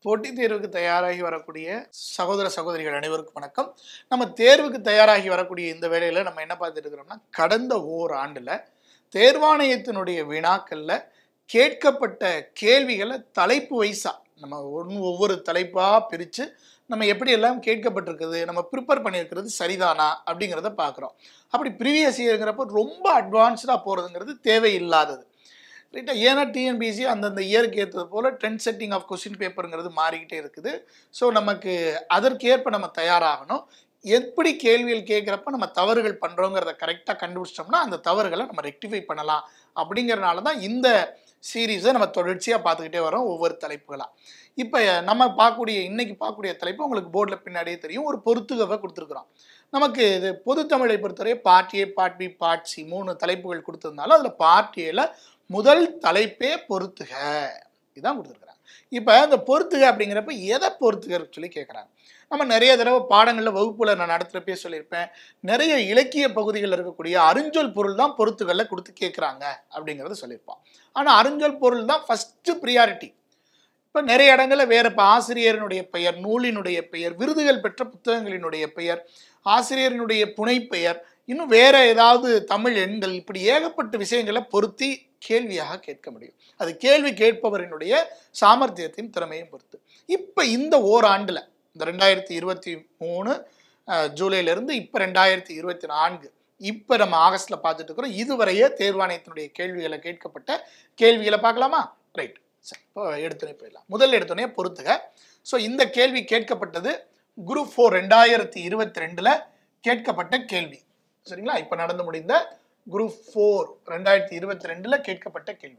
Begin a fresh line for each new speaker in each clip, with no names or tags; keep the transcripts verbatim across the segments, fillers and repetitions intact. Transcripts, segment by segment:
போட்டித் தேர்வுக்கு தயாராகி வரக்கூடிய சகோதர சகோதரிகள் அனைவருக்கும் வணக்கம். நம்ம தேர்வுக்கு தயாராகி வரக்கூடிய இந்த வேளையில நம்ம என்ன பார்த்துட்டு இருக்கிறோம்னா, கடந்த ஓராண்டுல தேர்வாணையத்தினுடைய வினாக்கள்ல கேட்கப்பட்ட கேள்விகளை தலைப்பு வைஸா நம்ம ஒன்று ஒவ்வொரு தலைப்பா பிரித்து நம்ம எப்படி எல்லாம் கேட்கப்பட்டிருக்குது, நம்ம ப்ரிப்பேர் பண்ணியிருக்கிறது சரிதானா அப்படிங்கிறத பார்க்குறோம். அப்படி ப்ரீவியஸ் இயருங்கிறப்போ ரொம்ப அட்வான்ஸ்டாக போகிறதுங்கிறது தேவையில்லாதது, ரைட்டா? ஏன்னா டிஎன்பிஎஸ்சி அந்தந்த இயருக்கு ஏற்றது போல் ட்ரெண்ட் செட்டிங் ஆஃப் கொஸ்டின் பேப்பருங்கிறது மாறிக்கிட்டே இருக்குது. ஸோ நமக்கு அதற்கேற்ப நம்ம தயாராகணும். எப்படி கேள்விகள் கேட்குறப்ப நம்ம தவறுகள் பண்ணுறோங்கிறத கரெக்டாக கண்டுபிடிச்சிட்டோம்னா அந்த தவறுகளை நம்ம ரெக்டிஃபை பண்ணலாம். அப்படிங்கிறனால தான் இந்த சீரீஸை நம்ம தொடர்ச்சியாக பார்த்துக்கிட்டே வரோம் ஒவ்வொரு தலைப்புகளாக. இப்போ நம்ம பார்க்கக்கூடிய இன்னைக்கு பார்க்கக்கூடிய தலைப்பு உங்களுக்கு போர்டில் பின்னாடியே தெரியும், ஒரு பொறுத்துகவை கொடுத்துருக்குறோம். நமக்கு இது பொது தமிழை பொறுத்தவரை part A, part B, part C மூணு தலைப்புகள் கொடுத்துருந்தாலும் அதில் பார்ட் ஏல முதல் தலைப்பே பொறுத்துக இதுதான் கொடுத்துருக்குறாங்க. இப்போ இந்த பொறுத்துக அப்படிங்கிறப்ப எதை பொறுத்துகன்னு சொல்லி கேட்குறாங்க. நம்ம நிறைய தடவை பாடங்களில் வகுப்புல நான் நடத்துகிறப்பே சொல்லியிருப்பேன், நிறைய இலக்கிய பகுதிகளில் இருக்கக்கூடிய அருஞ்சொல் பொருள் தான் பொறுத்துகளில் கொடுத்து கேட்குறாங்க அப்படிங்கிறத சொல்லியிருப்பான். ஆனால் அருஞ்சொல் பொருள் தான் ஃபஸ்ட்டு ப்ரியாரிட்டி. இப்போ நிறைய இடங்களில் வேறு இப்போ ஆசிரியரினுடைய பெயர், நூலினுடைய பெயர், விருதுகள் பெற்ற புத்தகங்களினுடைய பெயர், ஆசிரியரினுடைய புனைப்பெயர், இன்னும் வேற ஏதாவது தமிழ் எண்கள், இப்படி ஏகப்பட்ட விஷயங்களை பொருத்தி கேள்வியாக கேட்க முடியும். அது கேள்வி கேட்பவரினுடைய சாமர்த்தியத்தின் திறமையும் பொறுத்து. இப்போ இந்த ஓராண்டில் இந்த ரெண்டாயிரத்தி இருபத்தி மூணு ஜூலையிலிருந்து இப்போ ரெண்டாயிரத்தி இருபத்தி நான்கு இப்போ நம்ம ஆகஸ்ட்ல பார்த்துட்டு இருக்கிறோம். இதுவரையே தேர்வாணையத்தினுடைய கேள்விகளை கேட்கப்பட்ட கேள்விகளை பார்க்கலாமா? ரைட், சரி, இப்போ எடுத்துனே போயிடலாம். முதல் எடுத்துனே பொறுத்துக. ஸோ இந்த கேள்வி கேட்கப்பட்டது குரூப் ஃபோர் ரெண்டாயிரத்தி இருபத்தி ரெண்டுல கேட்கப்பட்ட கேள்வி, சரிங்களா? இப்போ நடந்து முடிந்த குரூப் ஃபோர் ரெண்டாயிரத்தி இருபத்தி ரெண்டுல கேட்கப்பட்ட கேள்வி.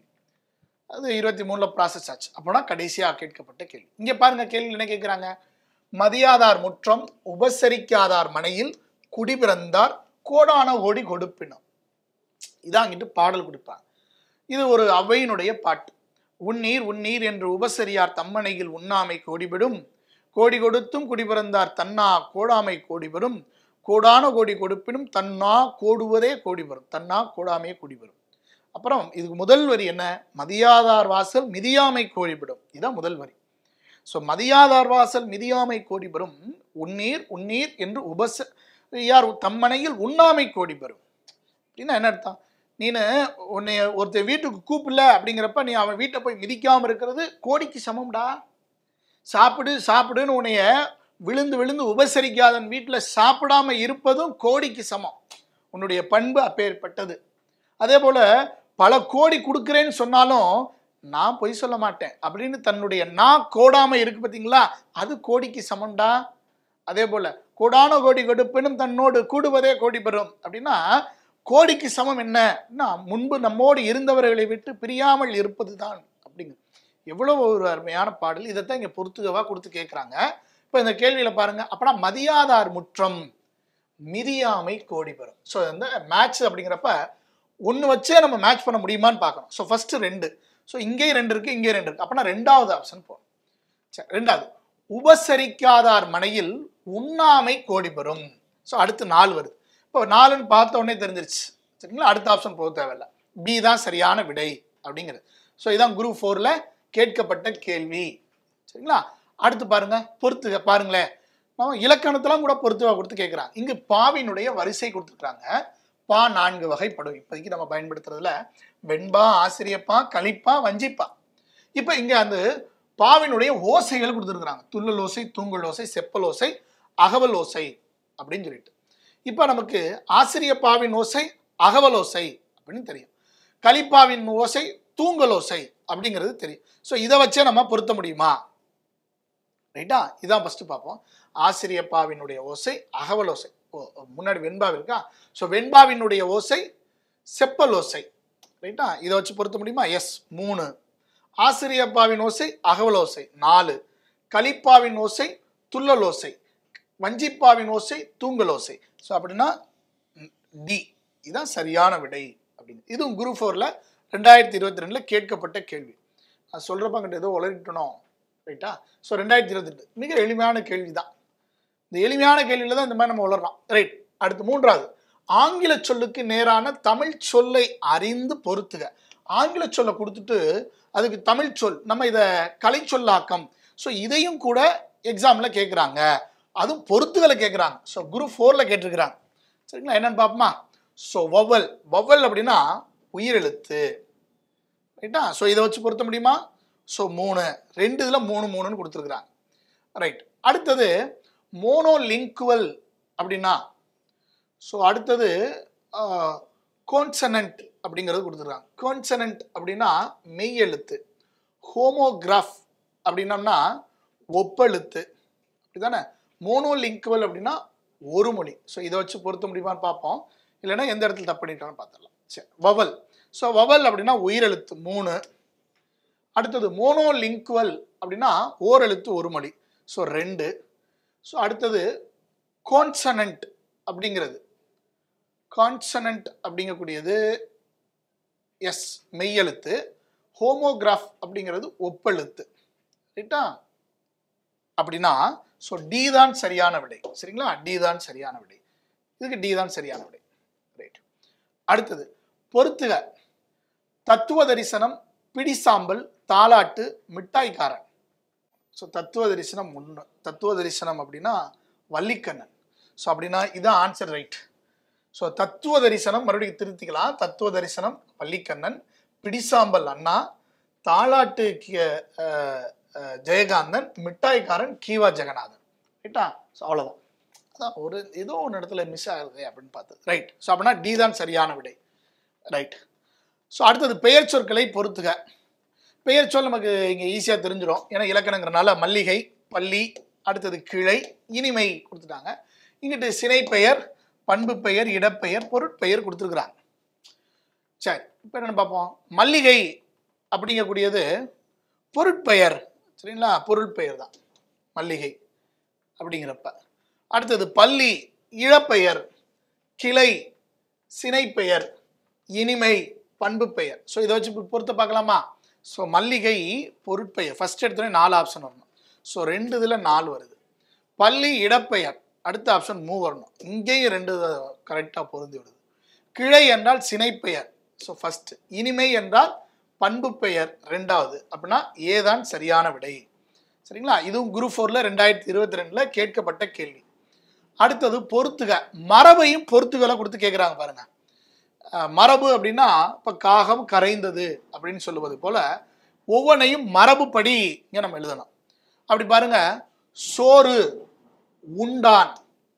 அது இருபத்தி மூணுல ப்ராசஸ் ஆச்சு. அப்போனா கடைசியாக கேட்கப்பட்ட கேள்வி. இங்கே பாருங்க, கேள்வி என்ன கேட்குறாங்க? மதியாதார் முற்றம் உபசரிக்காதார் மனையில் குடிபிறந்தார் கோடான கோடி கொடுப்பினம். இதாங்கிட்டு பாடல் கொடுப்பாங்க. இது ஒரு அவையினுடைய பாட்டு. உன்னீர் உன்னீர் என்று உபசரியார் தம்மனையில் உண்ணாமை கோடிபெடும், கோடி கொடுத்தும் குடிபிறந்தார் தன்னா கோடாமை கோடிபெறும், கோடான கோடி கொடுப்பினும் தன்னா கோடுவதே கோடி வரும், தன்னா கோடாமையே கோடி வரும். அப்புறம் இதுக்கு முதல் வரி என்ன? மதியாதார் வாசல் மிதியாமை கோடிபெடும். இதுதான் முதல் வரி. ஸோ மதியாதார் வாசல் மிதியாமை கோடிபெறும், உன்னீர் உன்னீர் என்று உபசரியார் தம்மனையில் உண்ணாமை கோடிபெறும். அப்படின்னா என்ன அர்த்தம்? நீனு உன்னை ஒருத்தர் வீட்டுக்கு கூப்பிடல அப்படிங்கிறப்ப நீ அவன் வீட்டை போய் மிதிக்காமல் இருக்கிறது கோடிக்கு சமம்டா. சாப்பிடு சாப்பிடுன்னு உன்னைய விழுந்து விழுந்து உபசரிக்காதன் வீட்டில் சாப்பிடாம இருப்பதும் கோடிக்கு சமம். உன்னுடைய பண்பு அப்பேற்பட்டது. அதே போல பல கோடி கொடுக்குறேன்னு சொன்னாலும் நான் பொய் சொல்ல மாட்டேன் அப்படின்னு தன்னுடைய நான் கோடாம இருக்கு பார்த்தீங்களா, அது கோடிக்கு சமம்டா. அதே போல கோடான கோடி கொடுப்பினும் தன்னோடு கூடுவதே கோடி பெறும். அப்படின்னா கோடிக்கு சமம் என்ன? முன்பு நம்மோடு இருந்தவர்களை விட்டு பிரியாமல் இருப்பது தான். அப்படிங்க எவ்வளவு ஒரு அருமையான பாடல். இதைத்தான் இங்க பொறுத்துகவா கொடுத்து கேட்குறாங்க. இப்போ இந்த கேள்வியில பாருங்க, அப்பனா மதியாதார் முற்றம் மிதியாமை கோடி பெறும். ஸோ இந்த மேட்ச் அப்படிங்கிறப்ப ஒன்று வச்சே நம்ம மேட்ச் பண்ண முடியுமான்னு பார்க்கணும். ஸோ ஃபர்ஸ்ட் ரெண்டு, ஸோ இங்கே ரெண்டு இருக்கு, இங்கே ரெண்டு இருக்கு. அப்பனா ரெண்டாவது ஆப்ஷன் போகும். சரி, ரெண்டாவது உபசரிக்காதார் மனையில் உண்ணாமை கோடி பெறும். ஸோ அடுத்து நாலு வருது. இப்போ நாலுன்னு பார்த்த உடனே தெரிஞ்சிருச்சு, சரிங்களா? அடுத்த ஆப்ஷன் போக தேவையில்லை, பி தான் சரியான விடை அப்படிங்கிறது. ஸோ இதான் குரூப் ஃபோர்ல கேட்கப்பட்ட கேள்வி, சரிங்களா? அடுத்து பாருங்க, பொறுத்துக பாருங்களேன். நம்ம இலக்கணத்தெல்லாம் கூட பொறுத்துவா கொடுத்து கேட்குறாங்க. இங்கு பாவினுடைய வரிசை கொடுத்துருக்காங்க. பா நான்கு வகைப்படும். இப்போதைக்கு நம்ம பயன்படுத்துறதுல வெண்பா, ஆசிரியப்பா, கலிப்பா, வஞ்சிப்பா. இப்போ இங்க அந்த பாவினுடைய ஓசைகள் கொடுத்துருக்குறாங்க. துள்ளல் ஓசை, தூங்கல் ஓசை, செப்பல் ஓசை, அகவல் ஓசை அப்படின்னு சொல்லிட்டு. இப்போ நமக்கு ஆசிரியப்பாவின் ஓசை அகவல் ஓசை அப்படின்னு தெரியும், கலிப்பாவின் ஓசை தூங்கல் ஓசை அப்படிங்கிறது தெரியும். ஸோ இதை வச்சே நம்ம பொருத்த முடியுமா? ரைட்டா? இதான் ஃபர்ஸ்ட் பார்ப்போம். ஆசிரியப்பாவினுடைய ஓசை அகவல் ஓசை. ஓ, முன்னாடி வெண்பா இருக்கா? ஸோ வெண்பாவினுடைய ஓசை செப்பல் ஓசை, ரைட்டா? இதை வச்சு பொருத்த முடியுமா? எஸ், மூணு. ஆசிரியப்பாவின் ஓசை அகவல் ஓசை நாலு, கலிப்பாவின் ஓசை துள்ளல் ஓசை, வஞ்சிப்பாவின் ஓசை தூங்கல் ஓசை. ஸோ அப்படின்னா டி இதுதான் சரியான விடை அப்படின்னு. இதுவும் குரூப் ஃபோர்ல ரெண்டாயிரத்தி இருபத்தி ரெண்டுல கேட்கப்பட்ட கேள்வி. நான் சொல்றப்ப கிட்ட ஏதோ உளறிட்டணும், ரைட்டா? ஸோ ரெண்டாயிரத்தி இருபத்தி ரெண்டு மிக எளிமையான கேள்வி தான். இந்த எளிமையான கேள்வியில தான் இந்த மாதிரி நம்ம உளறலாம், ரைட்? அடுத்து மூன்றாவது, ஆங்கில சொல்லுக்கு நேரான தமிழ் சொல்லை அறிந்து பொறுத்துக. ஆங்கில சொல்லை கொடுத்துட்டு அதுக்கு தமிழ் சொல், நம்ம இதை கலை சொல்லாக்கம் ஸோ இதையும் கூட எக்ஸாமில் கேட்குறாங்க, அதுவும் பொறுத்துகளை கேட்குறாங்க. ஸோ குரூப் ஃபோரில் கேட்டிருக்கிறாங்க. சரிங்களா, என்னன்னு பார்ப்போமா? ஸோ வவல் வவல் அப்படின்னா உயிரெழுத்து, ரைட்டா? ஸோ இதை வச்சு பொருத்த முடியுமா? ஸோ மூணு, ரெண்டு இதில் மூணு மூணுன்னு கொடுத்துருக்குறாங்க. ரைட். அடுத்தது மோனோலிங்குவல் அப்படின்னா, ஸோ அடுத்தது கோன்சனன்ட் அப்படிங்கிறது கொடுத்துருக்காங்க. கோன்சனன்ட் அப்படின்னா மெய் எழுத்து. ஹோமோகிராஃப் அப்படின்னம்னா ஒப்பெழுத்து, அப்படிதானே? மோனோலிங்குவல் அப்படின்னா ஒரு மொழி. ஸோ இதை வச்சு பொருத்த முடியுமான்னு பார்ப்போம், இல்லைன்னா எந்த இடத்துல தப்பு பண்ணிட்டான்னு பார்த்துடலாம். சரி, வவல். ஸோ வவல் அப்படின்னா உயிரெழுத்து மூணு. அடுத்தது மோனோலிங்குவல் அப்படின்னா ஓரெழுத்து ஒரு மொழி, ஸோ ரெண்டு. ஸோ அடுத்தது கான்சனன்ட் அப்படிங்கிறது, கான்சனன்ட் அப்படிங்கக்கூடியது எஸ் மெய்யெழுத்து. ஹோமோகிராஃப் அப்படிங்கிறது ஒப்பெழுத்து, ரைட்டா? அப்படின்னா ஸோ டி தான் சரியான விடை. சரிங்களா, டி தான் சரியான விடை. இதுக்கு டி தான் சரியான விடை. ரைட். அடுத்தது பொறுத்துக. தத்துவ தரிசனம், பிடிசாம்பல், தாலாட்டு, மிட்டாய்க்காரன். ஸோ தத்துவ தரிசனம் ஒன்று. தத்துவ தரிசனம் அப்படின்னா வள்ளிக்கண்ணன். ஸோ அப்படின்னா இதான் ஆன்சர், ரைட். ஸோ தத்துவ தரிசனம் மறுபடியும் திருத்திக்கலாம். தத்துவ தரிசனம் வள்ளிக்கண்ணன், பிடிசாம்பல் அண்ணா, தாலாட்டு ஜெயகாந்தன், மிட்டாய்க்காரன் கீவா ஜெகநாதன், ரைட்டா? ஸோ அவ்வளோதான். அதான் ஒரு ஏதோ ஒன்று இடத்துல மிஸ் ஆகுது அப்படின்னு பார்த்தது, ரைட். ஸோ அப்படின்னா டி தான் சரியான விடை, ரைட். ஸோ அடுத்தது பெயர் சொற்களை பொறுத்துக. பெயர் சொல் நமக்கு இங்கே ஈஸியாக தெரிஞ்சிடும், ஏன்னா இலக்கணங்கிறனால மல்லிகை, பள்ளி, அடுத்தது கிளை, இனிமை கொடுத்துட்டாங்க. இங்கிட்டு சினை பெயர், பண்பு பெயர், இடப்பெயர், பொருட்பெயர் கொடுத்துருக்குறாங்க. சரி, இப்போ என்னென்னு பார்ப்போம். மல்லிகை அப்படிங்கக்கூடியது பொருட்பெயர், சரிங்களா? பொருட்பெயர் தான் மல்லிகை அப்படிங்கிறப்ப. அடுத்தது பள்ளி இழப்பெயர், கிளை சினைப்பெயர், இனிமை பண்பு பெயர். ஸோ இதை வச்சு பொறுத்த பார்க்கலாமா? ஸோ மல்லிகை பொருட்பெயர், ஃபர்ஸ்ட் எடுத்தோடனே நாலு ஆப்ஷன் வரணும். ஸோ ரெண்டு இதில் நாலு வருது. பள்ளி இடப்பெயர், அடுத்த ஆப்ஷன் மூ வரணும். இங்கேயும் ரெண்டு கரெக்டாக பொருந்தி விடுது. கிளை என்றால் சினைப்பெயர், ஸோ ஃபர்ஸ்ட். இனிமை என்றால் பண்பு பெயர், ரெண்டாவது. அப்படின்னா ஏதான் சரியான விடை. சரிங்களா, இதுவும் குரூப் ஃபோர்ல ரெண்டாயிரத்தி இருபத்தி ரெண்டுல கேட்கப்பட்ட கேள்வி. அடுத்தது பொறுத்துக. மரபையும் பொறுத்துகளை கொடுத்து கேட்குறாங்க பாருங்க. மரபு அப்படின்னா இப்போ காகம் கரைந்தது அப்படின்னு சொல்லுவது போல ஒவ்வொன்றையும் மரபுப்படி இங்கே நம்ம எழுதணும். அப்படி பாருங்க, சோறு உண்டான்,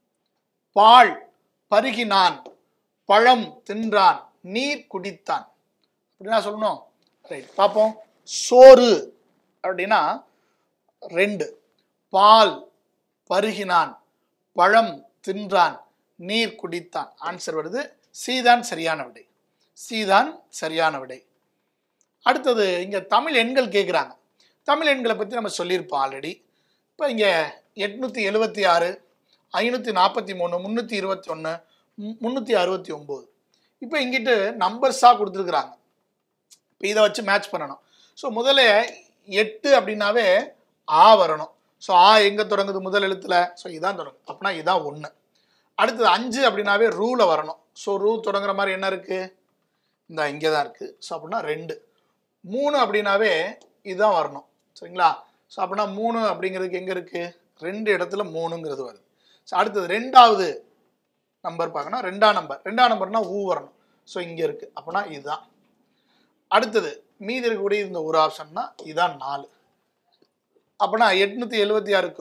பால் பருகினான், பழம் தின்றான், நீர் குடித்தான், அப்படின்னா சொல்லணும். ரைட், பார்ப்போம். சோறு அப்படின்னா ரெண்டு, பால் பருகினான், பழம் தின்றான், நீர் குடித்தான். ஆன்சர் வருது சீதான் சரியான விடை. சீதான் சரியான விடை. அடுத்தது இங்கே தமிழ் எண்கள் கேட்குறாங்க. தமிழ் எண்களை பற்றி நம்ம சொல்லியிருப்போம் ஆல்ரெடி. இப்போ இங்கே எட்நூற்றி எழுபத்தி ஆறு, ஐநூற்றி நாற்பத்தி மூணு, முந்நூற்றி இருபத்தி ஒன்று, முந்நூற்றி அறுபத்தி ஒம்பது. இப்போ இங்கிட்டு நம்பர்ஸாக கொடுத்துருக்குறாங்க. இப்போ இதை வச்சு மேட்ச் பண்ணணும். ஸோ முதல்ல எட்டு அப்படின்னாவே ஆ வரணும். ஸோ ஆ எங்கே தொடங்குது? முதல் எழுத்தில். ஸோ இதான் தொடங்குது, அப்படின்னா இதான் ஒன்று. அடுத்தது அஞ்சு அப்படின்னாவே ரூவில் வரணும். ஸோ ரூ தொடங்குற மாதிரி என்ன இருக்குது? இந்த இங்கே தான் இருக்குது. ஸோ அப்படின்னா ரெண்டு. மூணு அப்படின்னாவே இதுதான் வரணும், சரிங்களா? ஸோ அப்படின்னா மூணு அப்படிங்கிறதுக்கு எங்கே இருக்குது? ரெண்டு இடத்துல மூணுங்கிறது வருது. ஸோ அடுத்தது ரெண்டாவது நம்பர் பார்க்கணும். ரெண்டாம் நம்பர், ரெண்டாம் நம்பர்னா ஊ வரணும். ஸோ இங்கே இருக்குது, அப்படின்னா இதுதான். அடுத்தது மீதி இருக்கக்கூடிய இந்த ஒரு ஆப்ஷன்னா இதுதான் நாலு. அப்படின்னா எட்நூற்றி எழுபத்தி ஆறுக்கு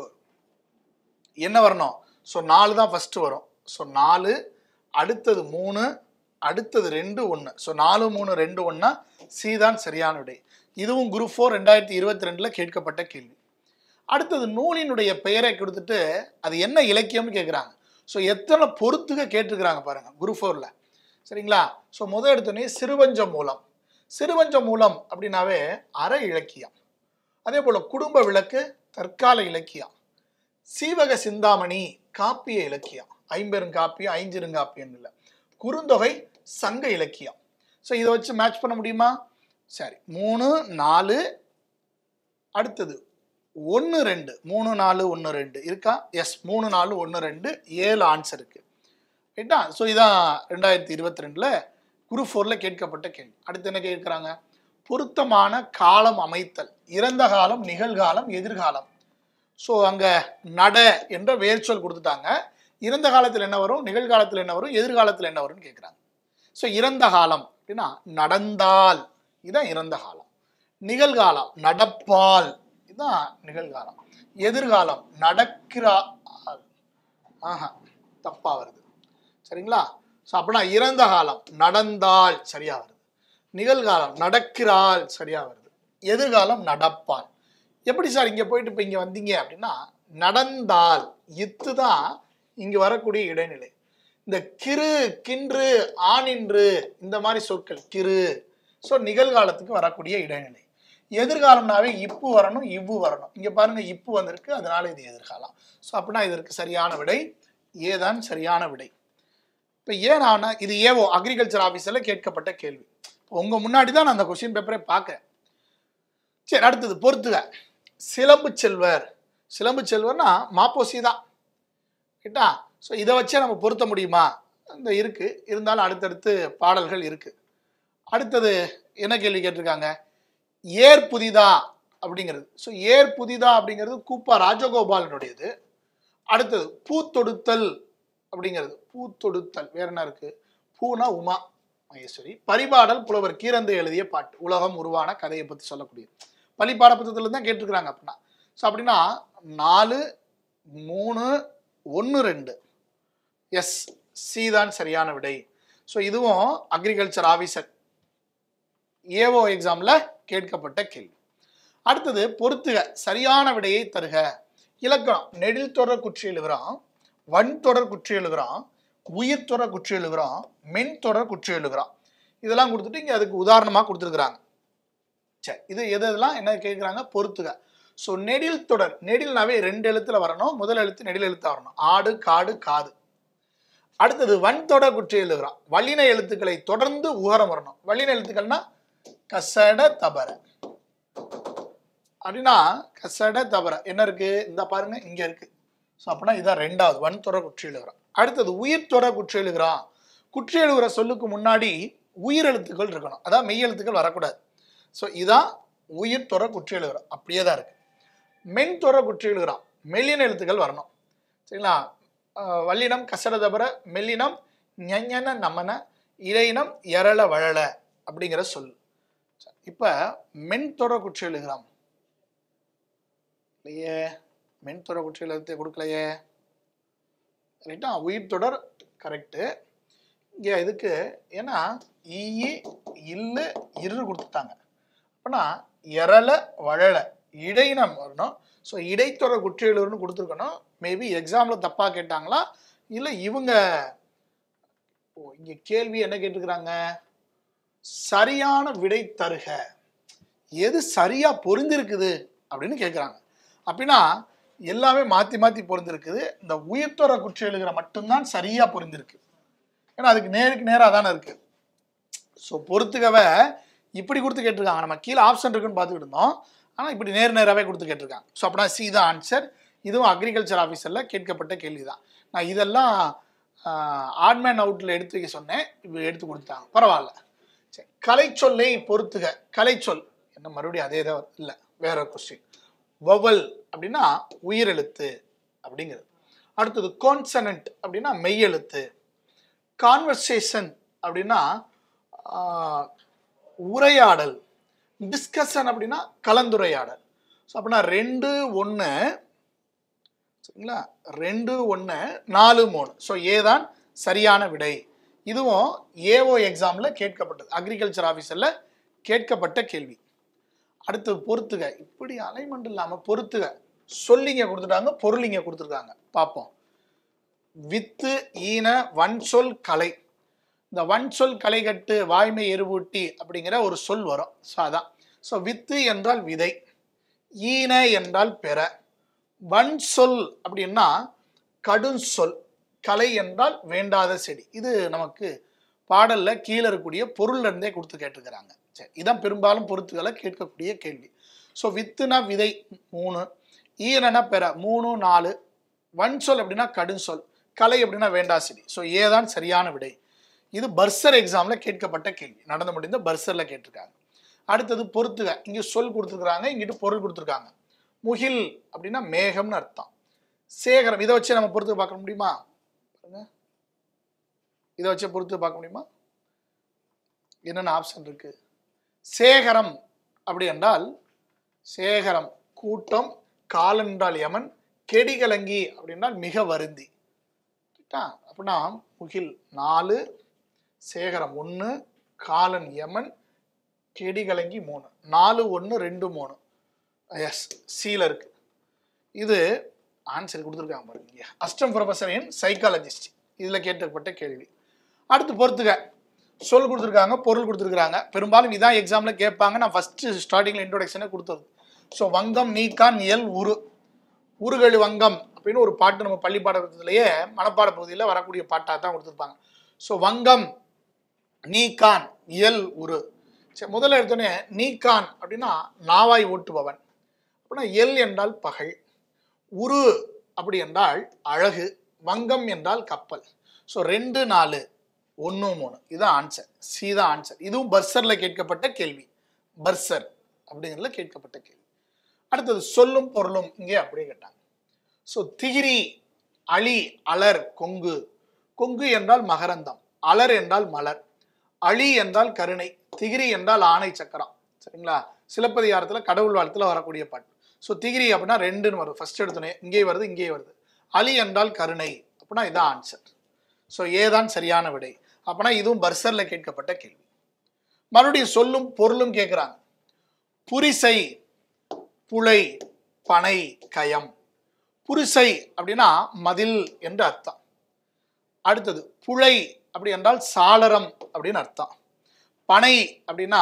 என்ன வரணும்? ஸோ நாலு தான் ஃபஸ்ட்டு வரும். ஸோ நாலு, அடுத்தது மூணு, அடுத்தது ரெண்டு, ஒன்று. ஸோ நாலு மூணு ரெண்டு ஒன்றா சி தான் சரியான விடை. இதுவும் குரூப் ஃபோர் ரெண்டாயிரத்தி இருபத்தி ரெண்டில் கேட்கப்பட்ட கேள்வி. அடுத்தது நூலினுடைய பெயரை கொடுத்துட்டு அது என்ன இலக்கியம்னு கேட்குறாங்க. ஸோ எத்தனை பொறுத்துக கேட்டிருக்கிறாங்க பாருங்கள் குரூப் ஃபோரில், சரிங்களா? ஸோ முதல் எடுத்தோடனே சிறுவஞ்ச மூலம். சிறுவஞ்ச மூலம் அப்படின்னாவே அற இலக்கியம். அதே போல் குடும்ப விளக்கு தற்கால இலக்கியம். சீவக சிந்தாமணி காப்பிய இலக்கியம். ஐம்பெருங்காப்பியம், ஐஞ்சிருங்காப்பியம் இல்லை. குறுந்தொகை சங்க இலக்கியம். ஸோ இதை வச்சு மேட்ச் பண்ண முடியுமா? சரி, மூணு நாலு, அடுத்தது ஒன்று ரெண்டு, மூணு நாலு ஒன்று ரெண்டு இருக்கா? எஸ், மூணு நாலு ஒன்று ரெண்டு, ஏழு ஆன்சர் இருக்கு, ரைட்டா? ஸோ இதான் ரெண்டாயிரத்தி இருபத்தி ரெண்டில் குரூப் ஃபோரில் கேட்கப்பட்ட கேள்வி. அடுத்து என்ன கேட்குறாங்க? பொருத்தமான காலம் அமைத்தல். இறந்த காலம், நிகழ்காலம், எதிர்காலம். ஸோ அங்கே நட என்ற வேர்ச்சொல் கொடுத்துட்டாங்க. இறந்த காலத்தில் என்ன வரும், நிகழ்காலத்தில் என்ன வரும், எதிர்காலத்தில் என்ன வரும்னு கேட்குறாங்க. ஸோ இறந்த காலம் அப்படின்னா நடந்தால், இதுதான் இறந்த காலம். நிகழ்காலம் நடப்பால், இதுதான் நிகழ்காலம். எதிர்காலம் நடக்கிறாள். ஆஹா, தப்பா வருது. சரிங்களா? ஸோ அப்படின்னா இறந்த காலம் நடந்தால் சரியா வருது, நிகழ்காலம் நடக்கிறாள் சரியா வருது, எதிர்காலம் நடப்பால். எப்படி சார் இங்கே போயிட்டு இப்போ இங்கே வந்தீங்க அப்படின்னா நடந்தால் இத்து தான் இங்கே வரக்கூடிய இடைநிலை. இந்த கிரு, கின்று, ஆனின்று இந்த மாதிரி சொற்கள் கிரு. ஸோ நிகழ்காலத்துக்கு வரக்கூடிய இடைநிலை. எதிர்காலம்னாவே இப்பு வரணும், இவ்வு வரணும். இங்கே பாருங்க இப்பு வந்திருக்கு, அதனால இது எதிர்காலம். ஸோ அப்படின்னா இதற்கு சரியான விடை ஏதான் சரியான விடை. இப்போ ஏன் ஆனா இது ஏவோ அக்ரிகல்ச்சர் ஆஃபீஸில் கேட்கப்பட்ட கேள்வி. உங்கள் முன்னாடி தான் நான் அந்த கொஸ்டின் பேப்பரை பார்க்குறேன். சரி, அடுத்தது பொறுத்துக. சிலம்பு செல்வர். சிலம்பு செல்வர்னா மாப்போசி தான் கேட்டா. ஸோ இதை வச்சே நம்ம பொருத்த முடியுமா? இந்த இருக்கு, இருந்தாலும் அடுத்தடுத்து பாடல்கள் இருக்கு. அடுத்தது என்ன கேள்வி கேட்டிருக்காங்க, ஏர் புதிதா அப்படிங்கிறது. ஸோ ஏர் புதிதா அப்படிங்கிறது கூப்பா ராஜகோபாலனுடையது. அடுத்தது பூத்தொடுத்தல் அப்படிங்கிறது. பூத்தொடுத்தல் வேற என்ன இருக்கு, பூனா உமா மகேஸ்வரி. பரிபாடல் புலவர் கீரந்தை எழுதிய பாட்டு, உலகம் உருவான கதையை பற்றி சொல்லக்கூடிய பள்ளி பாடப்புத்தகத்துல தான் கேட்டிருக்கிறாங்க. அப்படின்னா ஸோ அப்படின்னா நாலு மூணு ஒன்று ரெண்டு எஸ் சி தான் சரியான விடை. ஸோ இதுவும் அக்ரிகல்ச்சர் ஆஃபீஸர் ஏஓ எக்ஸாம்ல கேட்கப்பட்ட கேள்வி. அடுத்தது பொறுத்துக, சரியான விடையை தருக. இலக்கணம். நெடில் தொடர் குற்றி எழுதுகிறோம், வன் தொடர் குற்றி எழுதுகிறோம், உயிர் தொடர் குற்றி எழுதுகிறோம், மென் தொடர் குற்றி எழுதுகிறோம். இதெல்லாம் கொடுத்துட்டு இங்கே அதுக்கு உதாரணமாக கொடுத்துருக்குறாங்க. சரி, இது எது எதெல்லாம் என்ன கேட்குறாங்க, பொறுத்துக. ஸோ நெடில் தொடர், நெடில்னாவே ரெண்டு எழுத்துல வரணும், முதல் எழுத்து நெடில் எழுத்தா வரணும். ஆடு, காடு, காது. அடுத்தது வன் தொடர் குற்றி எழுதுகிறோம், வல்லின எழுத்துக்களை தொடர்ந்து உகரம் வரணும். வல்லின எழுத்துக்கள்னா கசட தபர அப்படின்னா கசட தபர என்ன இருக்கு, இந்த பாருங்க இங்க இருக்கு. ஸோ அப்படின்னா இதான் ரெண்டாவது வன் தொடர் குற்றி எழுதுகிறோம். அடுத்தது உயிர் தொடர் குற்றி எழுதுகிறோம். குற்றி எழுதுகிற சொல்லுக்கு முன்னாடி உயிர் எழுத்துக்கள் இருக்கணும், அதான் மெய் எழுத்துக்கள் வரக்கூடாது. ஸோ இதான் உயிர் தொடர் குற்றி எழுதுகிறோம், அப்படியே தான் இருக்கு. மென் தொடர் குற்றி எழுதுகிறோம், மெல்லின எழுத்துக்கள் வரணும். சரிங்களா? வல்லினம் கசட தபர, மெல்லினம் ஞன நமன, இடையினம் எரள வழல அப்படிங்கிற சொல். இப்ப மென் தொடர் குற்றி எழுதுகிறோம் இல்லையே, மென் தொடர் குற்றி எழுத்து கொடுக்கலையே. ரைட்டா? உயிர் தொடர் கரெக்டு. இங்கே இதுக்கு ஏன்னா ஈ இல்லு இரு கொடுத்துட்டாங்க. அப்படின்னா எரள வழல இடையினம் வரணும். ஸோ இடைத்தொடர் குற்றியலூர்னு கொடுத்துருக்கணும். மேபி எக்ஸாமில் தப்பாக கேட்டாங்களா இல்லை இவங்க ஓ இங்கே கேள்வி என்ன கேட்டுருக்குறாங்க, சரியான விடை தருக, எது சரியா பொருந்திருக்குது அப்படின்னு கேட்குறாங்க. அப்படின்னா எல்லாமே மாற்றி மாற்றி பொருந்திருக்குது. இந்த உயிர்த்தொர குற்றி எழுதுகிற மட்டும்தான் சரியா பொருந்திருக்கு. ஏன்னா அதுக்கு நேருக்கு நேராக தானே இருக்கு. ஸோ பொறுத்துக்கவை இப்படி கொடுத்து கேட்டிருக்காங்க. நம்ம கீழே ஆப்ஷன் இருக்குன்னு பார்த்துக்கிட்டு இருந்தோம், ஆனால் இப்படி நேர் நேராகவே கொடுத்து கேட்டிருக்காங்க. ஸோ அப்படின்னா சி தான் ஆன்சர். இதுவும் அக்ரிகல்ச்சர் ஆஃபீஸரில் கேட்கப்பட்ட கேள்வி தான். நான் இதெல்லாம் ஆட்மேன் அவுட்டில் எடுத்து வைக்க சொன்னேன், இப்போ எடுத்து கொடுத்தாங்க, பரவாயில்ல. சரி, கலைச்சொல்லை பொறுத்துக. கலைச்சொல் என்ன மறுபடியும் அதே தான் இல்லை, வேற கொஸ்டின். வவல் அப்படின்னா உயிரெழுத்து அப்படிங்கிறது. அடுத்தது கான்சனன்ட் அப்படின்னா மெய்யெழுத்து. கான்வர்சேஷன் அப்படின்னா உரையாடல். டிஸ்கஷன் அப்படின்னா கலந்துரையாடல். ஸோ அப்படின்னா ரெண்டு ஒன்று சரிங்களா, ரெண்டு ஒன்று நாலு மூணு. ஸோ ஏதான் சரியான விடை. இதுவும் ஏஓ எக்ஸாமில் கேட்கப்பட்டது, அக்ரிகல்ச்சர் ஆஃபீஸரில் கேட்கப்பட்ட கேள்வி. அடுத்து பொறுத்துக. இப்படி அலைன்மெண்ட் இல்லாமல் பொறுத்துக. சொல்லிங்க கொடுத்துட்டாங்க, பொருளிங்க கொடுத்துருக்காங்க. பார்ப்போம். வித்து ஈன வன் சொல் கலை. இந்த வன் சொல் கலை கட்டு வாய்மை எருவூட்டி அப்படிங்கிற ஒரு சொல் வரும். ஸோ அதான். ஸோ வித்து என்றால் விதை, ஈன என்றால் பெற, வன் சொல் அப்படின்னா கடும் சொல், கலை என்றால் வேண்டாத செடி. இது நமக்கு பாடல்ல கீழே இருக்கக்கூடிய பொருள்ல இருந்தே கொடுத்து கேட்டிருக்கிறாங்க. சரி, இதான் பெரும்பாலும் பொறுத்துக்களை கேட்கக்கூடிய கேள்வி. ஸோ வித்துனா விதை மூணு, ஈரனா பெற மூணு நாலு, வன் சொல் அப்படின்னா கடும் சொல், கலை அப்படின்னா வேண்டா செடி. ஸோ ஏதான் சரியான விடை. இது பர்சர் எக்ஸாம்ல கேட்கப்பட்ட கேள்வி, நடந்து முடிந்த பர்சர்ல கேட்டிருக்காங்க. அடுத்தது பொறுத்துக, இங்க சொல் கொடுத்துருக்காங்க, இங்கிட்டு பொருள் கொடுத்துருக்காங்க. முகில் அப்படின்னா மேகம்னு அர்த்தம். சேகரம் இதை வச்சு நம்ம பொறுத்து பார்க்க முடியுமா? இதை வச்சு பொறுத்து பார்க்க முடியுமா? என்னென்ன ஆப்ஷன் இருக்கு? சேகரம் அப்படி என்றால் சேகரம் கூட்டம், காலன் என்றால் யமன், கெடிகலங்கி அப்படின்னால் மிக வருந்தி. அப்படின்னா முகில் நாலு, சேகரம் ஒன்று, காலன் யமன், கெடிகலங்கி மூணு. நாலு ஒன்று ரெண்டு மூணு. எஸ், சீல இருக்கு. இது ஆன்சர் கொடுத்துருக்காங்க பாருங்க. அஸ்டம் ப்ரொஃபஸர் இன் சைக்காலஜிஸ்ட், இதில் கேட்கப்பட்ட கேள்வி. அடுத்து பொறுத்துக, சொல் கொடுத்துருக்காங்க, பொருள் கொடுத்துருக்காங்க. பெரும்பாலும் இதான் எக்ஸாம்ல கேட்பாங்க. நான் ஃபர்ஸ்ட் ஸ்டார்டிங்ல இன்ட்ரோடக்ஷனே கொடுத்தது. ஸோ வங்கம், நீக்கான், இயல், உரு. உருகழு வங்கம் அப்படின்னு ஒரு பாட்டு நம்ம பள்ளி பாடத்திலேயே மனப்பாட பகுதியில் வரக்கூடிய பாட்டாக தான் கொடுத்துருப்பாங்க. ஸோ வங்கம், நீக்கான், இயல், உரு. சரி, முதல்ல எடுத்தோடனே நீக்கான் அப்படின்னா நாவாய் ஓட்டுபவன் அப்படின்னா, எல் என்றால் பகல், உரு அப்படி என்றால் அழகு, வங்கம் என்றால் கப்பல். ஸோ ரெண்டு நாலு ஒன்று மூணு இதுதான் ஆன்சர். சி தான் ஆன்சர். இதுவும் பர்சர்ல கேட்கப்பட்ட கேள்வி. பர்சர் அப்படிங்கிறதுல கேட்கப்பட்ட கேள்வி. அடுத்தது சொல்லும் பொருளும் இங்கே அப்படியே கேட்டாங்க. ஸோ திகிரி, அழி, அலர், கொங்கு. கொங்கு என்றால் மகரந்தம், அலர் என்றால் மலர், அழி என்றால் கருணை, திகிரி என்றால் ஆணை சக்கரம். சரிங்களா? சிலப்பதிகாரத்தில் கடவுள் வாழ்த்துல வரக்கூடிய பாட்டு. ஸோ திகிரி அப்படின்னா ரெண்டுன்னு வரும். ஃபர்ஸ்ட் எடுத்தோன்னே இங்கே வருது, இங்கே வருது. அழி என்றால் கருணை அப்படின்னா இதான் ஆன்சர். ஸோ ஏதான் சரியான விடை. அப்படின்னா இதுவும் பர்சர்ல கேட்கப்பட்ட கேள்வி. மறுபடியும் சொல்லும் பொருளும் கேட்கிறாங்க. புரிசை, புலை, பனை, கயம். புரிசை அப்படின்னா மதில் என்று அர்த்தம். அடுத்தது புலை அப்படி என்றால் சாளரம் அப்படின்னு அர்த்தம். பனை அப்படின்னா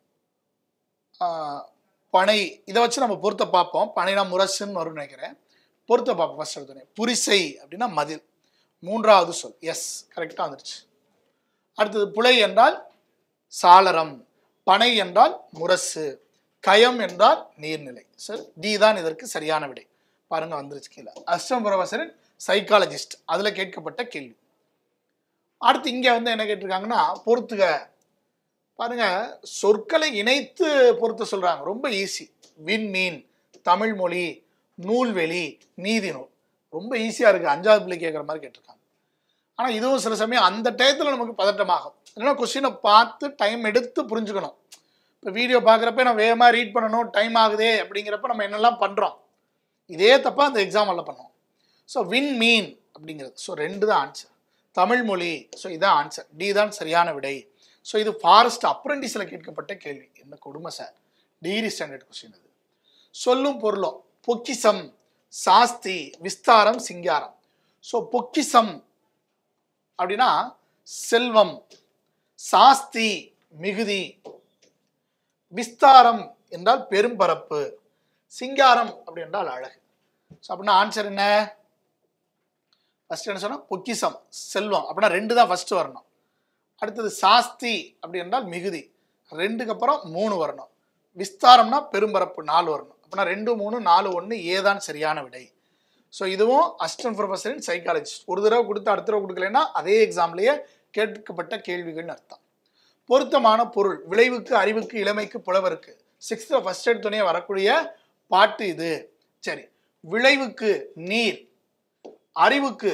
பனை. இதை வச்சு நம்ம பொருத்த பார்ப்போம். பனைனா முரசுன்னு வரும்னு நினைக்கிறேன். பொருத்த பார்ப்போம். ஃபர்ஸ்ட் எடுத்தோடனே புரிசை அப்படின்னா மதில். மூன்றாவது சொல் எஸ், கரெக்டாக வந்துருச்சு. அடுத்தது புலை என்றால் சாளரம், பனை என்றால் முரசு, கயம் என்றால் நீர்நிலை. சரி, டி தான் இதற்கு சரியான விடை. பாருங்க வந்துருச்சு கீழே. அஸ்டம் ப்ரொஃபஸரின் சைக்காலஜிஸ்ட், அதுல கேட்கப்பட்ட கேள்வி. அடுத்து இங்க வந்து என்ன கேட்டிருக்காங்கன்னா பொறுத்துக. பாருங்க, சொற்களை இணைத்து பொறுத்து சொல்றாங்க. ரொம்ப ஈஸி. விண்மீன், தமிழ் மொழி, நூல்வெளி, நீதி நூல். ரொம்ப ஈஸியா இருக்கு. அஞ்சாவது பிள்ளை கேட்குற மாதிரி கேட்டிருக்காங்க. ஆனா இதுவும் சில சமயம் அந்த டயத்துல நமக்கு பதட்டமாகும். இல்லைன்னா கொஸ்டினை பார்த்து டைம் எடுத்து புரிஞ்சுக்கணும். இப்போ வீடியோ பார்க்குறப்ப நான் வேகமாக ரீட் பண்ணணும், டைம் ஆகுதே அப்படிங்கிறப்ப நம்ம என்னெல்லாம் பண்ணுறோம். இதே தப்பா அந்த எக்ஸாமில் பண்ணோம். ஸோ வின் மீன் அப்படிங்கிறது. ஸோ ரெண்டு தான் ஆன்சர். தமிழ் மொழி, ஸோ இதான் ஆன்சர். டி தான் சரியான விடை. ஸோ இது ஃபாரஸ்ட் அப்ரெண்டிஸில் கேட்கப்பட்ட கேள்வி. என்ன கொடுமை சார், டிகிரி ஸ்டாண்டர்ட் கொஸ்டின் இது. சொல்லும் பொருளும். பொக்கிசம், சாஸ்தி, விஸ்தாரம், சிங்காரம். ஸோ பொக்கிசம் அப்படின்னா செல்வம், சாஸ்தி மிகுதி, விஸ்தாரம் என்றால் பெரும்பரப்பு, சிங்காரம் அப்படி என்றால் அழகு. ஸோ அப்படின்னா ஆன்சர் என்ன? ஃபர்ஸ்ட் என்ன சொன்னா பொக்கிசம், செல்வம் அப்படின்னா ரெண்டு தான் ஃபர்ஸ்ட் வரணும். அடுத்தது சாஸ்தி அப்படி என்றால் மிகுதி, ரெண்டுக்கு அப்புறம் மூணு வரணும். விஸ்தாரம்னா பெரும்பரப்பு, நாலு வரணும். அப்படின்னா ரெண்டு மூணு நாலு ஒன்று ஏதான் சரியான விடை. ஸோ இதுவும் அசிஸ்டன்ட் ப்ரொஃபஸரின் சைக்காலஜிஸ்ட். ஒரு தடவை கொடுத்து அடுத்த தடவை கொடுக்கலன்னா அதே எக்ஸாம்லேயே கேட்கப்பட்ட கேள்விகள்னு அர்த்தம். பொருத்தமான பொருள். விளைவுக்கு, அறிவுக்கு, இளமைக்கு, புலவருக்கு. சிக்ஸ்த்தில் ஃபர்ஸ்ட் எடுத்தோடனே வரக்கூடிய பாட்டு இது. சரி, விளைவுக்கு நீர், அறிவுக்கு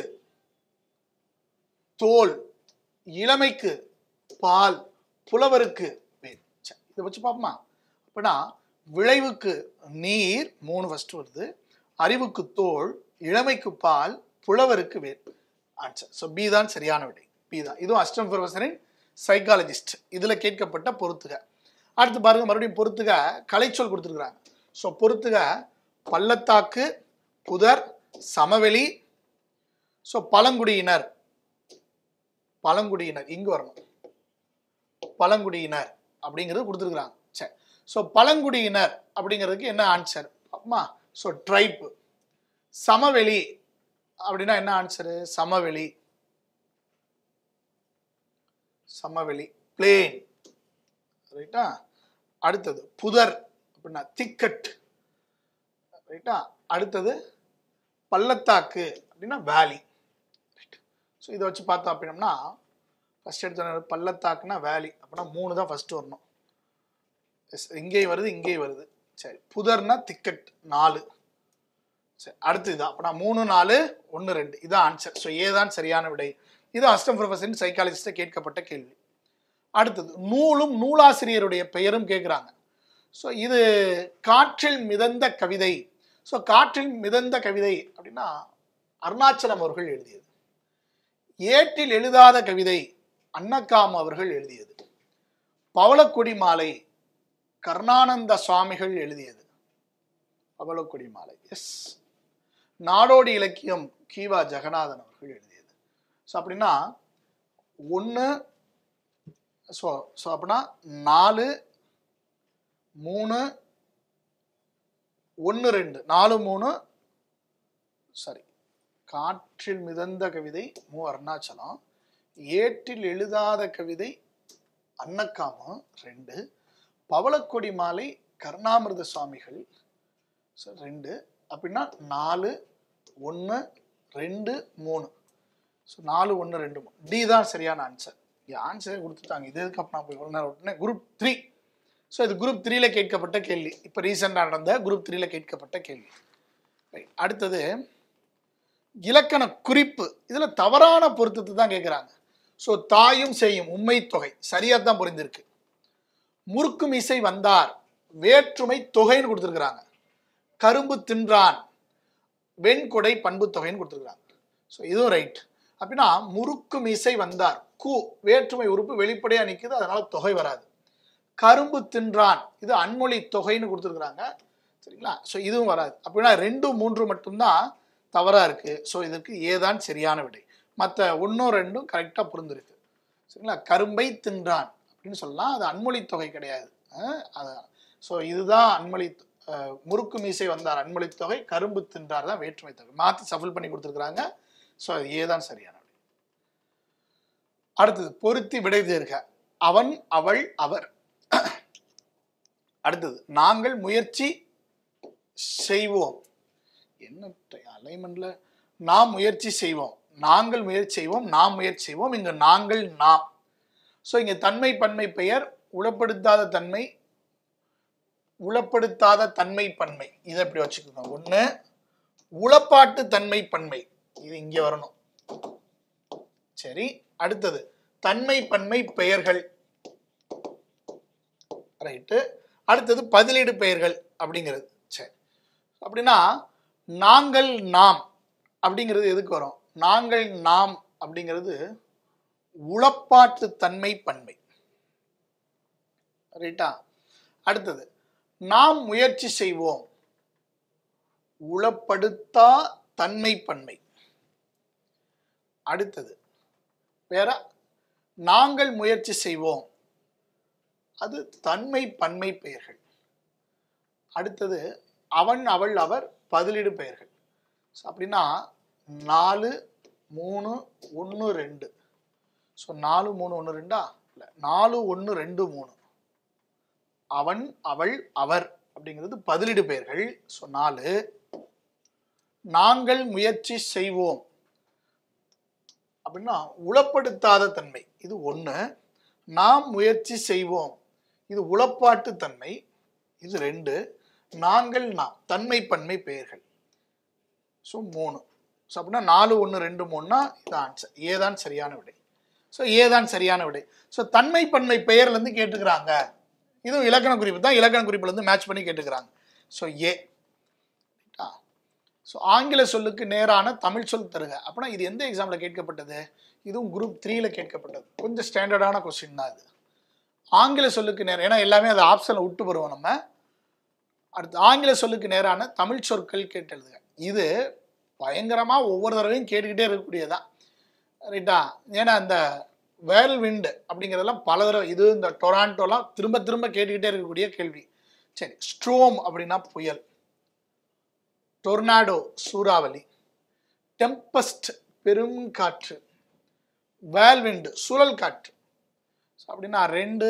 தோல், இளமைக்கு பால், புலவருக்கு வேல். இதை வச்சு பார்ப்போமா? அப்படின்னா விளைவுக்கு நீர் மூணு ஃபர்ஸ்ட் வருது, அறிவுக்கு தோல், இளமைக்கு பால், புலவருக்கு வேல். ஆன்சர். ஸோ பி தான் சரியான விடை. பி தான். இதுவும் அசிஸ்டன்ட் ப்ரொஃபஸரின் சைக்காலஜிஸ்ட், இதுல கேட்கப்பட்ட பொறுத்துக. அடுத்து பாருங்க, மறுபடியும் பொறுத்துக கலைச்சொல் கொடுத்துருக்காங்க. ஸோ பொறுத்துக பள்ளத்தாக்கு, புதர், சமவெளி, ஸோ பழங்குடியினர். பழங்குடியினர் இங்கு வரணும். பழங்குடியினர் அப்படிங்கிறது கொடுத்துருக்குறாங்க. சரி, ஸோ பழங்குடியினர் அப்படிங்கிறதுக்கு என்ன ஆன்சர்? அம்மா ஸோ ட்ரைப். சமவெளி அப்படின்னா என்ன ஆன்சரு? சமவெளி. சமவெளி பிளேன். ரைட்டா? அடுத்தது புதர் அப்படின்னா திக்கட். ரைட்டா? அடுத்தது பள்ளத்தாக்கு அப்படின்னா வேலி. ஸோ இதை வச்சு பார்த்தோம் அப்படின்னம்னா ஃபர்ஸ்ட் எடுத்த பள்ளத்தாக்குனா வேலி அப்படின்னா மூணு தான் ஃபர்ஸ்ட் வரணும். இங்கே வருது இங்கே வருது. சரி, புதர்னா திக்கெட் நாலு. சரி, அடுத்து இதான். அப்போ நான் மூணு நாலு ஒன்று ரெண்டு இதான் ஆன்சர். ஸோ ஏதான் சரியான விடை. இது அசிஸ்டன்ட் ப்ரொஃபஸர் சைக்காலஜிஸ்ட்டை கேட்கப்பட்ட கேள்வி. அடுத்தது நூலும் நூலாசிரியருடைய பெயரும் கேட்குறாங்க. ஸோ இது காற்றில் மிதந்த கவிதை. ஸோ காற்றில் மிதந்த கவிதை அப்படின்னா அருணாச்சலம் அவர்கள் எழுதியது. ஏட்டில் எழுதாத கவிதை அன்னக்காம் அவர்கள் எழுதியது. பவளக்கொடி மாலை கருணானந்த சுவாமிகள் எழுதியது. பவளக்கொடி மாலை எஸ். நாடோடி இலக்கியம் கீவா ஜெகநாதன் அவர்கள் எழுதியது. ஸோ அப்படின்னா ஒன்று ஸோ ஸோ அப்படின்னா நாலு மூணு ஒன்று ரெண்டு நாலு மூணு சாரி காற்றில் மிதந்த கவிதை மு அருணாச்சலம், ஏட்டில் எழுதாத கவிதை அன்னக்காம ரெண்டு, பவளக்கொடி மாலை கருணாமிர்த சுவாமிகள் ரெண்டு. அப்படின்னா நாலு ஒன்று ரெண்டு மூணு. ஸோ நாலு ஒன்று ரெண்டு மூணு டி தான் சரியான ஆன்சர். ஆன்சரே கொடுத்துட்டாங்க. இது எதுக்கு அப்போ நான் போய் ஒன்று உடனே குரூப் த்ரீ. ஸோ இது குரூப் த்ரீல கேட்கப்பட்ட கேள்வி. இப்போ ரீசெண்டாக நடந்த குரூப் த்ரீல கேட்கப்பட்ட கேள்வி. அடுத்தது இலக்கண குறிப்பு. இதில் தவறான பொருத்தத்தை தான் கேட்குறாங்க. ஸோ தாயும் செய்யும் உண்மை தொகை சரியாக தான் புரிந்திருக்கு. முறுக்கும் இசை வந்தார் வேற்றுமை தொகைன்னு கொடுத்துருக்குறாங்க. கரும்பு தின்றான் வெண்கொடை பண்பு தொகைன்னு கொடுத்துருக்குறாங்க. ஸோ இதுவும் ரைட். அப்படின்னா முறுக்கும் இசை வந்தார் கு வேற்றுமை உறுப்பு வெளிப்படையாக நிற்குது, அதனால தொகை வராது. கரும்பு தின்றான் இது அன்மொழி தொகைன்னு கொடுத்துருக்குறாங்க. சரிங்களா? ஸோ இதுவும் வராது. அப்படின்னா ரெண்டு மூன்று மட்டும்தான் தவறாக இருக்குது. ஸோ இதற்கு ஏதான் சரியான விடை. மற்ற ஒன்றும் ரெண்டும் கரெக்டாக புரிந்துருக்கு. சரிங்களா? கரும்பை தின்றான் அப்படின்னு சொல்லலாம், அது அன்மொழி தொகை கிடையாது. அதான். ஸோ இதுதான் அன்மொழி. முறுக்கு மீசை வந்தார் அன்மொழி தொகை, கரும்பு தின்றார் தான் வேற்றுமை தொகை. மாற்றி சஃபில் பண்ணி கொடுத்துருக்குறாங்க. ஸோ அது ஏதான் சரியான விடை. அடுத்தது பொருத்தி விடை தேர்க. அவன் அவள் அவர். அடுத்தது நாங்கள் முயற்சி செய்வோம். என்ன அலைன்மெண்ட்ல நாம் முயற்சி செய்வோம், நாங்கள் முயற்சி செய்வோம், நாம் முயற்சி செய்வோம். இங்க நாங்கள் நாம். ஸோ இங்க தன்மை பன்மை பெயர் உளப்படுத்தாத தன்மை உளப்படுத்தாத தன்மை பன்மை இதை எப்படி வச்சுக்கோங்க. ஒண்ணு உளப்பாட்டு தன்மை பன்மை இது இங்க வரணும். சரி, அடுத்தது தன்மை பன்மை பெயர்கள். ரைட்டு. அடுத்தது பதிலீடு பெயர்கள் அப்படிங்கிறது. சரி, அப்படின்னா நாங்கள் நாம் அப்படிங்கிறது எதுக்கு வரும்? நாங்கள் நாம் அப்படிங்கிறது உளப்பாட்டு தன்மை பன்மை. ரைட்டா? அடுத்தது நாம் முயற்சி செய்வோம் உளப்படுத்தா தன்மை பன்மை. அடுத்தது வேற நாங்கள் முயற்சி செய்வோம் அது தன்மை பன்மை பெயர்கள். அடுத்தது அவன் அவள் அவர் பதிலீடு பெயர்கள். அப்படின்னா நாலு மூணு ஒன்று ரெண்டு. ஸோ நாலு மூணு ஒன்று ரெண்டா இல்லை நாலு ஒன்று ரெண்டு மூணு. அவன் அவள் அவர் அப்படிங்கிறது பதிலீடு பெயர்கள். ஸோ நாலு. நாங்கள் முயற்சி செய்வோம் அப்படின்னா உளப்படுத்தாத தன்மை இது ஒன்று. நாம் முயற்சி செய்வோம் இது உளப்பாட்டு தன்மை இது ரெண்டு. நாங்கள் நாம் தன்மை பன்மை பெயர்கள். ஸோ மூணு. ஸோ அப்படின்னா நாலு ஒன்று ரெண்டு மூணுனா இது ஆன்சர். ஏதான் சரியான விடை. ஸோ ஏதான் சரியான விடை. ஸோ தன்மை பன்மை பெயர்லேருந்து கேட்டுக்கிறாங்க. இதுவும் இலக்கண குறிப்பு தான். இலக்கண குறிப்புலேருந்து மேட்ச் பண்ணி கேட்டுக்கிறாங்க. ஸோ ஏ. ஸோ ஆங்கில சொல்லுக்கு நேரான தமிழ் சொல் தருக. அப்படின்னா இது எந்த எக்ஸாமில் கேட்கப்பட்டது? இதுவும் குரூப் த்ரீல கேட்கப்பட்டது. கொஞ்சம் ஸ்டாண்டர்டான கொஸ்டின் தான் இது. ஆங்கில சொல்லுக்கு நேரம், ஏன்னா எல்லாமே அதை ஆப்ஷனில் விட்டு வருவோம் நம்ம. அடுத்து ஆங்கில சொல்லுக்கு நேரான தமிழ் சொற்கள் கேட்டு எழுதுக. இது பயங்கரமாக ஒவ்வொரு தடவையும் கேட்டுக்கிட்டே இருக்கக்கூடியதான். ரைட்டா? ஏன்னா இந்த வேல் விண்டு அப்படிங்கிறதெல்லாம் பல தடவை, இது இந்த டொராண்டோலாம் திரும்ப திரும்ப கேட்டுக்கிட்டே இருக்கக்கூடிய கேள்வி. சரி, ஸ்ட்ரோம் அப்படின்னா புயல், டொர்னாடோ சூறாவளி, டெம்பஸ்ட் பெரும் காற்று, வேல்விண்டு சுழல் காற்று. அப்படின்னா ரெண்டு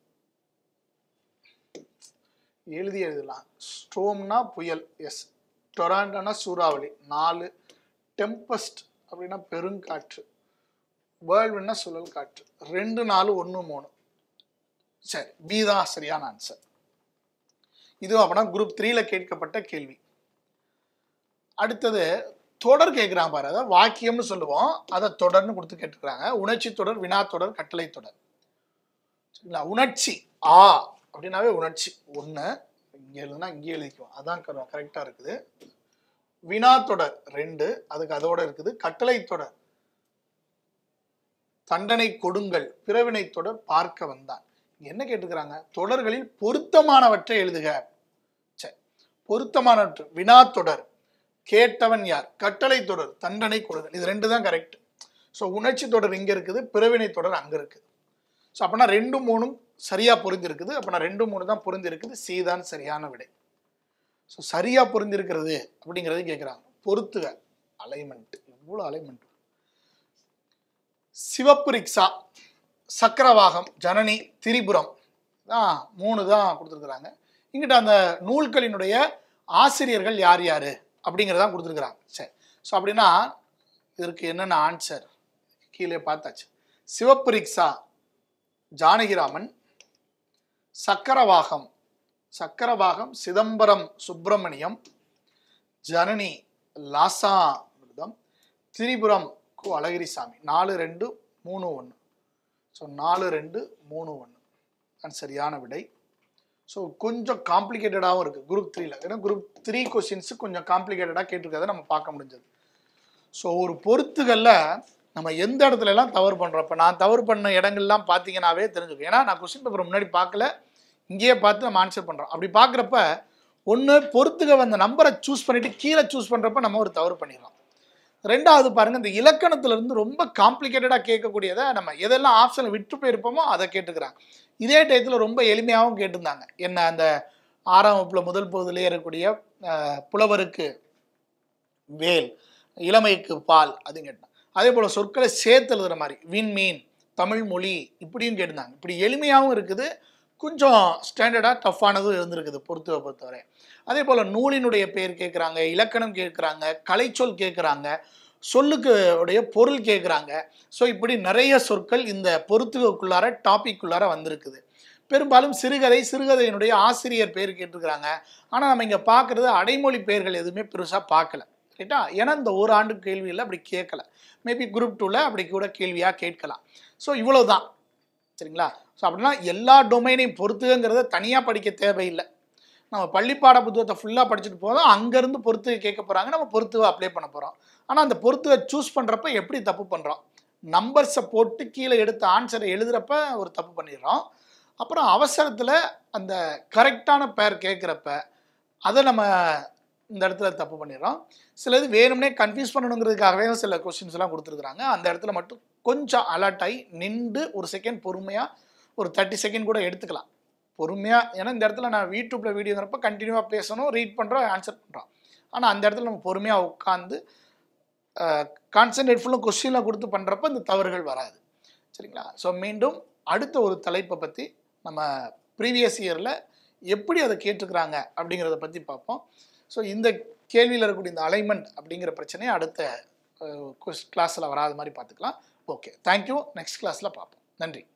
எழுதி எழுதலாம். ஸ்ட்ரோம்னா புயல், எஸ். டொராண்டோனா சூறாவளி, நாலு. டெம்பஸ்ட் அப்படின்னா பெருங்காற்று, வேல்விண்ட்னா சுழல் காற்று, ரெண்டு நாலு ஒன்று மூணு. சரி, பி தான் சரியான ஆன்சர். இதுவும் அப்படின்னா குரூப் த்ரீல கேட்கப்பட்ட கேள்வி. அடுத்தது தொடர் கேட்குறாங்க பாரு, அதாவது வாக்கியம்னு சொல்லுவோம், அதை தொடர்னு கொடுத்து கேட்டுக்கிறாங்க. உணர்ச்சி தொடர், வினா தொடர், கட்டளை தொடர். சரிங்களா? உணர்ச்சி ஆ அப்படின்னாவே உணர்ச்சி ஒன்று, இங்கே எழுதுனா இங்கே எழுதிக்குவோம், அதான் கரெக்டாக இருக்குது. வினா தொடர் ரெண்டு, அதுக்கு அதோட இருக்குது. கட்டளை தொடர் தண்டனை கொடுங்கள், பிறவினை தொடர் பார்க்க வந்தான். என்ன கேட்டுக்கிறாங்க? தொடர்களில் பொருத்தமானவற்றை எழுதுக. சரி, பொருத்தமானவற்று வினா தொடர் கேட்டவன் யார், கட்டளை தொடர் தண்டனை கொடுங்கள், இது ரெண்டு தான் கரெக்ட். ஸோ உணர்ச்சி தொடர் இங்கே இருக்குது, பிறவினை தொடர் அங்கே இருக்குது. ஸோ அப்படின்னா ரெண்டு மூணும் சரியா பொருந்திருக்குது. அப்படின்னா ரெண்டு மூணு தான் பொருந்திருக்குது. சி தான் சரியான விடை. ஸோ சரியா பொருந்திருக்கிறது அப்படிங்கிறது கேட்குறாங்க. பொருத்துக அலைன்மெண்ட், எவ்வளோ அலைன்மெண்ட். சிவப்பு ரிக்ஷா, சக்கரவாகம், ஜனனி, திரிபுரம் தான் மூணு தான் கொடுத்துருக்குறாங்க. இங்கிட்ட அந்த நூல்களினுடைய ஆசிரியர்கள் யார் யார் அப்படிங்கிறதான் கொடுத்துருக்குறாங்க. சரி, ஸோ அப்படின்னா இதற்கு என்னென்ன ஆன்சர் கீழே பார்த்தாச்சு. சிவப்பு ரிக்ஷா ஜானகிராமன், சக்கரவாகம் சக்கரவாகம் சிதம்பரம் சுப்பிரமணியம், ஜனனி லாசா மிருதம், திரிபுரம் கு அழகிரிசாமி. நாலு ரெண்டு மூணு ஒன்று. ஸோ நாலு ரெண்டு மூணு ஒன்று தான் சரியான விடை. ஸோ கொஞ்சம் காம்ப்ளிகேட்டடாகவும் இருக்குது குரூப் த்ரீல. ஏன்னா குரூப் த்ரீ கொஸ்டின்ஸு கொஞ்சம் காம்ப்ளிகேட்டடாக கேட்டிருக்கிறத நம்ம பார்க்க முடிஞ்சது. ஸோ ஒரு பொறுத்துகளில் நம்ம எந்த இடத்துல எல்லாம் தவறு பண்ணுறோம். இப்போ நான் தவறு பண்ண இடங்கள்லாம் பார்த்தீங்கன்னாவே தெரிஞ்சுக்கும். ஏன்னா நான் கொஸ்டின் பேப்பர் முன்னாடி பார்க்கல, இங்கேயே பார்த்து நம்ம ஆன்சர் பண்ணுறோம். அப்படி பார்க்குறப்ப ஒன்று பொறுத்துக வந்த நம்பரை சூஸ் பண்ணிவிட்டு கீழே சூஸ் பண்ணுறப்ப நம்ம ஒரு தவறு பண்ணிடலாம். ரெண்டாவது பாருங்கள், இந்த இலக்கணத்துலேருந்து ரொம்ப காம்ப்ளிகேட்டடாக கேட்கக்கூடியதை நம்ம எதெல்லாம் ஆப்ஷனில் விட்டு போயிருப்போமோ அதை கேட்டுக்கிறாங்க. இதே டயத்தில் ரொம்ப எளிமையாகவும் கேட்டிருந்தாங்க. என்ன அந்த ஆறாம் வகுப்பில் முதல் பகுதியிலே இருக்கக்கூடிய புலவருக்கு வேல், இளமைக்கு பால், அதுவும் கேட்டாங்க. அதே போல் சொற்களை சேர்த்து எழுதுகிற மாதிரி விண்மீன், தமிழ் மொழி இப்படியும் கேட்டிருந்தாங்க. இப்படி எளிமையாகவும் இருக்குது, கொஞ்சம் ஸ்டாண்டர்டாக டஃப்பானதும் இருந்திருக்குது பொறுத்துவை பொறுத்தவரை. அதே போல் நூலினுடைய பேர் கேட்குறாங்க, இலக்கணம் கேட்குறாங்க, கலைச்சொல் கேட்குறாங்க, சொல்லுக்கு உடைய பொருள் கேட்குறாங்க. ஸோ இப்படி நிறைய சொற்கள் இந்த பொறுத்துக்குள்ளார டாபிக்குள்ளார வந்திருக்குது. பெரும்பாலும் சிறுகதை, சிறுகதையினுடைய ஆசிரியர் பேர் கேட்டிருக்கிறாங்க. ஆனால் நம்ம இங்கே பார்க்குறது அடைமொழி பெயர்கள் எதுவுமே பெருசாக பார்க்கல, ரைட்டா? ஏன்னா இந்த ஒரு ஆண்டு கேள்வியில் அப்படி கேட்கல. மேபி குரூப் டூவில் அப்படி கூட கேள்வியாக கேட்கலாம். ஸோ இவ்வளோ தான், சரிங்களா? ஸோ அப்படின்னா எல்லா டொமைனையும் பொறுத்துங்கிறத தனியாக படிக்க தேவையில்லை. நம்ம பள்ளிப்பாட புத்தகத்தை ஃபுல்லாக படிச்சுட்டு போதும், அங்கேருந்து பொறுத்துகை கேட்க போகிறாங்க, நம்ம பொறுத்துவை அப்ளை பண்ண போகிறோம். ஆனால் அந்த பொறுத்துவை சூஸ் பண்ணுறப்ப எப்படி தப்பு பண்ணுறோம்? நம்பர்ஸை போட்டு கீழே எடுத்த ஆன்சரை எழுதுகிறப்ப ஒரு தப்பு பண்ணிடுறோம். அப்புறம் அவசரத்தில் அந்த கரெக்டான பேர் கேட்குறப்ப அதை நம்ம இந்த இடத்துல தப்பு பண்ணிடுறோம். சிலது வேணும்னே கன்ஃபியூஸ் பண்ணணுங்கிறதுக்காகவே சில கொஸ்டின்ஸ் எல்லாம் கொடுத்துருக்குறாங்க. அந்த இடத்துல மட்டும் கொஞ்சம் அலர்ட் ஆகி நின்று ஒரு செகண்ட் பொறுமையாக ஒரு தேர்ட்டி செகண்ட் கூட எடுத்துக்கலாம் பொறுமையாக. ஏன்னா இந்த இடத்துல நான் யூடியூப்பில் வீடியோங்கிறப்ப கண்டினியூவாக பேசணும், ரீட் பண்ணுறோம், ஆன்சர் பண்ணுறோம். ஆனால் அந்த இடத்துல நம்ம பொறுமையாக உட்காந்து கான்சன்ட்ரேட் ஃபுல்லாக கொஸ்டினில் கொடுத்து பண்ணுறப்ப இந்த தவறுகள் வராது, சரிங்களா? ஸோ மீண்டும் அடுத்த ஒரு தலைப்பை பற்றி நம்ம ப்ரீவியஸ் இயரில் எப்படி அதை கேட்டுக்கிறாங்க அப்படிங்கிறத பற்றி பார்ப்போம். ஸோ இந்த கேள்வியில் இருக்கக்கூடிய இந்த அலைன்மெண்ட் அப்படிங்கிற பிரச்சனையை அடுத்த கிளாஸில் வராத மாதிரி பார்த்துக்கலாம். Okay, thank you. நெக்ஸ்ட் கிளாஸில் பார்ப்போம். நன்றி.